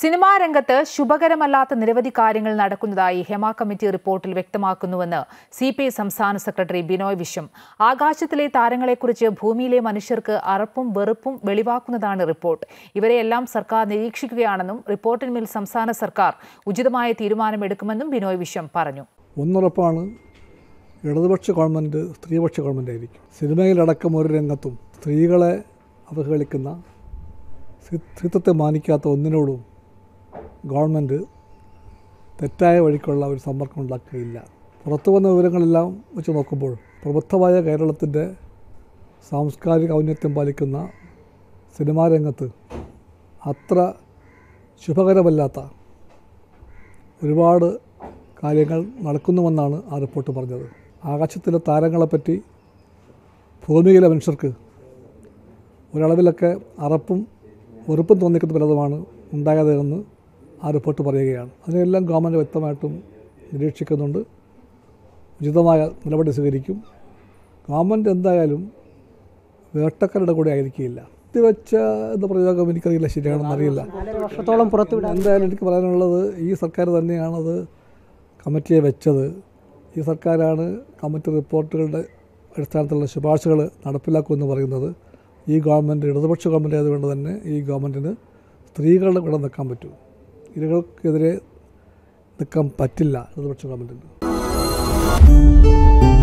Cinema രംഗത്ത് ശുഭകരമല്ലാത്ത നിരവധി കാര്യങ്ങൾ നടക്കുന്നതായി ഹെമ കമ്മിറ്റി റിപ്പോർട്ടിൽ വ്യക്തമാക്കുന്നുവെന്ന് സിപിഐ സംസ്ഥാന സെക്രട്ടറി ബിനോയ് വിശ്വം. ആകാശത്തിലെ താരങ്ങളെക്കുറിച്ച് ഭൂമിയിലെ മനുഷ്യർക്ക് അറപ്പും വെറുപ്പും വെളിവാക്കുന്നതാണ് റിപ്പോർട്ട്. ഇവരെയെല്ലാം സർക്കാർ നിരീക്ഷിക്കുകയാണെന്നും റിപ്പോർട്ടിന്മേൽ സംസ്ഥാന സർക്കാർ ഉചിതമായ തീരുമാനമെടുക്കുമെന്നും ബിനോയ് വിശ്വം പറഞ്ഞു. ഒന്നുറപ്പാണ്, ഇടതുപക്ഷ ഗവൺമെൻറ് സ്ത്രീപക്ഷ ഗവൺമെൻറ് ആയിരിക്കും. സിനിമയിലടക്കം ഒരു രംഗത്തും സ്ത്രീകളെ അവഹേളിക്കുന്ന, സ്ത്രീത്വത്തെ മാനിക്കാത്ത ഒന്നിനോടും ഗവൺമെൻറ് തെറ്റായ വഴിക്കുള്ള ഒരു സമ്പർക്കം ഉണ്ടാക്കുകയില്ല. പുറത്തു വന്ന വിവരങ്ങളെല്ലാം വെച്ച് നോക്കുമ്പോൾ പ്രബുദ്ധമായ കേരളത്തിൻ്റെ സാംസ്കാരിക ഔന്നത്യം പാലിക്കുന്ന സിനിമാ രംഗത്ത് അത്ര ശുഭകരമല്ലാത്ത ഒരുപാട് കാര്യങ്ങൾ നടക്കുന്നുവെന്നാണ് ആ റിപ്പോർട്ട് പറഞ്ഞത്. ആകാശത്തിലെ താരങ്ങളെപ്പറ്റി ഭൂമിയിലെ മനുഷ്യർക്ക് ഒരളവിലൊക്കെ അറപ്പും വെറുപ്പും തോന്നിക്കുന്ന പലതുമാണ് ഉണ്ടായതെന്ന് ആ റിപ്പോർട്ട് പറയുകയാണ്. അതിനെല്ലാം ഗവൺമെൻറ് വ്യക്തമായിട്ടും നിരീക്ഷിക്കുന്നുണ്ട്, ഉചിതമായ നടപടി സ്വീകരിക്കും. ഗവൺമെൻറ് എന്തായാലും വേട്ടക്കാരുടെ കൂടെ ആയിരിക്കില്ല. വെച്ച എന്ന പ്രയോഗം എനിക്കറിയില്ല, ശരിയാണെന്ന് അറിയില്ല. വർഷത്തോളം പുറത്തുവിടാൻ എന്തായാലും എനിക്ക് പറയാനുള്ളത്, ഈ സർക്കാർ തന്നെയാണത് കമ്മിറ്റിയെ വെച്ചത്. ഈ സർക്കാരാണ് കമ്മിറ്റി റിപ്പോർട്ടുകളുടെ അടിസ്ഥാനത്തിലുള്ള ശുപാർശകൾ നടപ്പിലാക്കുമെന്ന് പറയുന്നത്. ഈ ഗവൺമെൻറ് ഇടതുപക്ഷ ഗവൺമെൻറ് ആയതുകൊണ്ട് തന്നെ ഈ ഗവൺമെൻറ്റിന് സ്ത്രീകളുടെ കൂടെ നിൽക്കാൻ പറ്റും. ഇരകൾക്കെതിരെ നിൽക്കാൻ പറ്റില്ല ഇടതുപക്ഷ ഗവൺമെൻറ്റിന്.